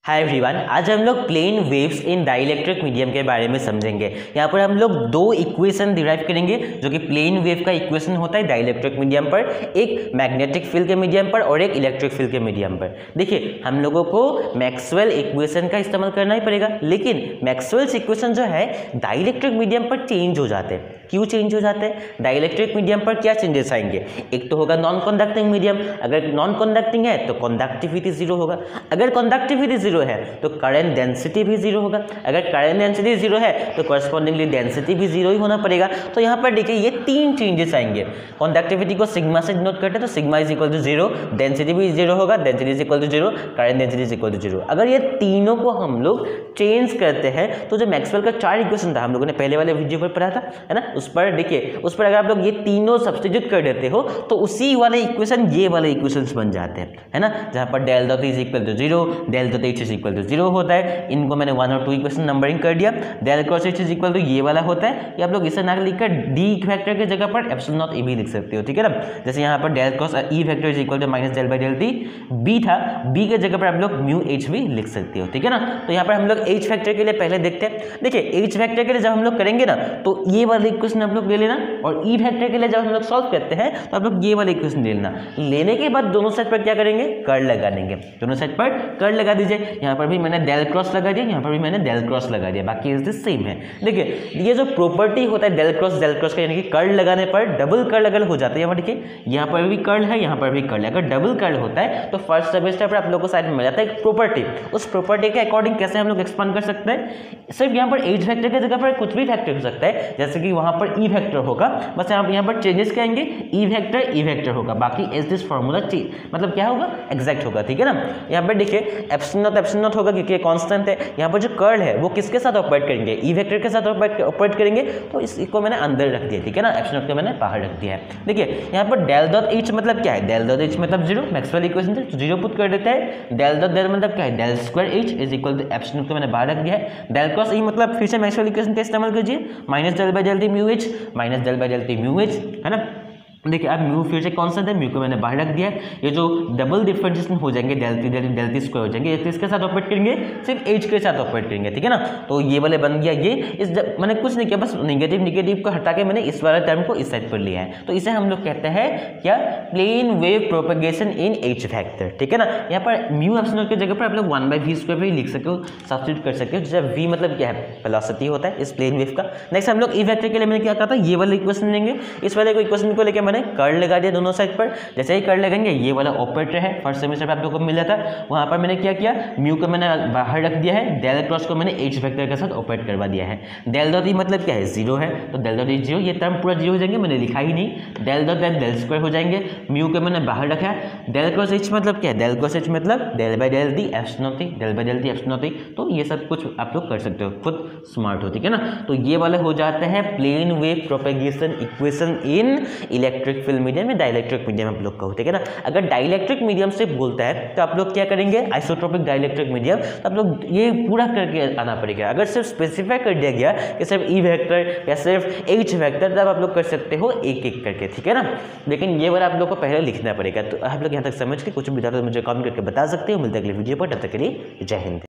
Hi everyone, आज हम लोग plane waves in dielectric medium के बारे में समझेंगे। यहाँ पर हम लोग दो इक्वेशन डिराइव करेंगे जो कि प्लेन वेव का इक्वेशन होता है डाइलेक्ट्रिक मीडियम पर, एक मैग्नेटिक फील्ड के मीडियम पर और एक इलेक्ट्रिक फील्ड के मीडियम पर। देखिए, हम लोगों को मैक्सवेल इक्वेशन का इस्तेमाल करना ही पड़ेगा, लेकिन मैक्सवेल्स इक्वेशन जो है डाइलेक्ट्रिक मीडियम पर चेंज हो जाते हैं। क्यों चेंज हो जाते हैं? डाइलेक्ट्रिक मीडियम पर क्या चेंजेस आएंगे? एक तो होगा नॉन कंडक्टिंग मीडियम। अगर नॉन कंडक्टिंग है तो कंडक्टिविटी जीरो होगा, अगर कंडक्टिविटी जीरो है तो करंट डेंसिटी भी जीरो होगा, अगर करंट डेंसिटी जीरो है तो करस्पॉन्डिंगली डेंसिटी भी जीरो ही होना पड़ेगा। तो यहाँ पर देखिए ये तीन चेंजेस आएंगे। कंडक्टिविटी को सिग्मा से डिनोट करते हैं तो sigma is equal to zero, density भी जीरो होगा, density is equal to zero, current density is equal to zero. अगर ये तीनों को हम लोग चेंज करते हैं तो जो मैक्सवेल का चार इक्वेशन था हम लोगों ने पहले वाले वीडियो पर पढ़ा था, है ना, उस पर देखिए, उस पर अगर आप लोग ये तीनों सब्स्टिट्यूट कर देते हो तो उसी वाले इक्वेशन ये वाले इक्वेशंस बन जाते हैं, है ना, जहां पर del dot is equal to zero, del dot H is equal to zero होता है। इनको मैंने 1 और 2 इक्वेशन नंबरिंग कर दिया। Del cross H is equal to ये वाला होता है, ये आप लोग इसे ना लिखकर डी फैक्टर की जगह पर एप्सिलॉन नॉट ए भी लिख सकते हो, ठीक है ना। जैसे यहाँ पर del cross E factor is equal to minus del by del t, B था, बी के जगह पर आप लोग म्यू एच भी लिख सकते हो, ठीक है ना। तो यहाँ पर हम लोग एच फैक्टर के लिए पहले देखते हैं। देखिए, एच फैक्टर के लिए जब हम लोग करेंगे ना तो ये वाला इक्वेशन आप लोग ले लेना, और ई फैक्टर के लिए जब हम लोग सॉल्व करते हैं तो आप लोग ये वाला इक्वेशन ले लेना। लेने के बाद दोनों साइड पर क्या करेंगे? कर्ल लगा देंगे। दोनों साइड पर कर्ल लगा दीजिए। यहाँ पर भी मैंने डेल क्रॉस लगा दिया, यहाँ पर भी मैंने डेल क्रॉस लगा दिया, बाकी इज द सेम है। देखिए, ये जो प्रॉपर्टी होता है डेल क्रॉस का, यानी कि कर्ल लगाने पर डबल कर्ल अगर हो जाता है, यहाँ पर देखिए यहाँ पर भी कर्ल है, यहाँ पर भी कर्ल है। अगर डबल कर्ल होता है तो फर्स्ट सेमेस्टर पर आप लोगों को साइड में मिल जाता है एक प्रॉपर्टी। उस प्रॉपर्टी के अकॉर्डिंग कैसे हम लोग एक्सपांड कर सकते हैं? सिर्फ यहाँ पर एच फैक्टर की जगह पर कुछ भी फैक्टर हो सकता है, जैसे कि वहाँ पर ई फैक्टर होगा, बस आप यहाँ पर चेंजेस करेंगे, ई फैक्टर होगा, बाकी एज दिस फॉर्मूला मतलब क्या होगा? एग्जैक्ट होगा, ठीक है ना। यहाँ पर देखिए एप्सिलॉन नॉट होगा क्योंकि कांस्टेंट है। यहाँ पर जो कर्ल है वो किसके साथ ऑपरेट करेंगे? ई वेक्टर के साथ ऑपरेट करेंगे, तो इसको मैंने अंदर रख दिया, ठीक है ना, एप्सिलॉन को मैंने बाहर रख दिया है। देखिए, यहाँ पर डेल डॉट एच मतलब क्या है? डेल डॉट एच मतलब जीरो, मैक्सवेल इक्वेशन से जीरो पुट कर देते हैं। डेल डॉट डेल मतलब क्या है? Del square H is equal to epsilon को मैंने बाहर रख दिया है। डेल क्रॉस ई मतलब फिर से मैक्सवेल इक्वेशन का इस्तेमाल कीजिए, minus del by del t mu H, minus del by del t mu H, है ना। देखिए, अब म्यू फिर से कांस्टेंट है, म्यू को मैंने बाहर रख दिया है। ये जो डबल डिफरेंशिएशन हो जाएंगे डेल टी स्क्वायर हो जाएंगे, इसके साथ ऑपरेट करेंगे, सिर्फ एच के साथ ऑपरेट करेंगे, ठीक है ना। तो ये वाले बन गया ये। इस मैंने कुछ नहीं किया, बस नेगेटिव को हटा के मैंने इस वाले टर्म को इस साइड पर लिया है। तो इसे हम लोग कहते हैं क्या? Plane wave propagation in H factor, ठीक है ना। यहाँ पर म्यू एप्सिलॉन की जगह पर आप लोग 1/v स्क्वायर भी लिख सकते हो, सब्स्टिट्यूट कर सकते हो, जब v मतलब क्या है? वेलोसिटी होता है इस प्लेन वेव का। नेक्स्ट हम लोग ई फैक्टर के लिए मैंने क्या कहा था? ये वाला इक्वेशन लेंगे, इस वाले को इक्वेशन को लेकर मैंने कर्ल लगा दिया दोनों साइड पर। जैसे ही कर्ल लगेंगे, ये वाला ऑपरेटर है, फर्स्ट सेमेस्टर पे आप लोगों को मिला था, वहां पर मैंने क्या किया? म्यू को मैंने बाहर रख दिया है, डेल क्रॉस को मैंने एच वेक्टर के साथ ऑपरेट करवा दिया है। डेल डॉट ई मतलब क्या है? जीरो है, तो डेल डॉट ई जीरो, ये टर्म पूरा जीरो हो जाएंगे, मैंने लिखा ही नहीं। डेल डॉट डेल स्क्वायर हो जाएंगे, म्यू को मैंने बाहर रखा है। डेल क्रॉस एच मतलब क्या है? डेल क्रॉस एच मतलब del by del t epsilon t, del by del t epsilon t. तो ये सब कुछ आप लोग कर सकते हो, खुद स्मार्ट हो, ठीक है ना। तो ये वाले हो जाते हैं plane wave propagation equation in electric field medium या डाइलेक्ट्रिक मीडियम आप लोग का, ठीक है ना। अगर डाइलेक्ट्रिक मीडियम से बोलता है तो आप लोग क्या करेंगे? आइसोट्रोपिक डाइलेक्ट्रिक मीडियम, तो आप लोग ये पूरा करके आना पड़ेगा। अगर सिर्फ स्पेसिफाई कर दिया गया कि सिर्फ ई वेक्टर या सिर्फ एच वेक्टर, तब आप लोग कर सकते हो एक एक करके, ठीक है ना। लेकिन ये वाला आप लोग को पहले लिखना पड़ेगा। तो आप लोग यहाँ तक समझ के कुछ भी तो मुझे कमेंट करके बता सकते हो। मिलते हैं अगले वीडियो पर, तब तक के लिए जय हिंद।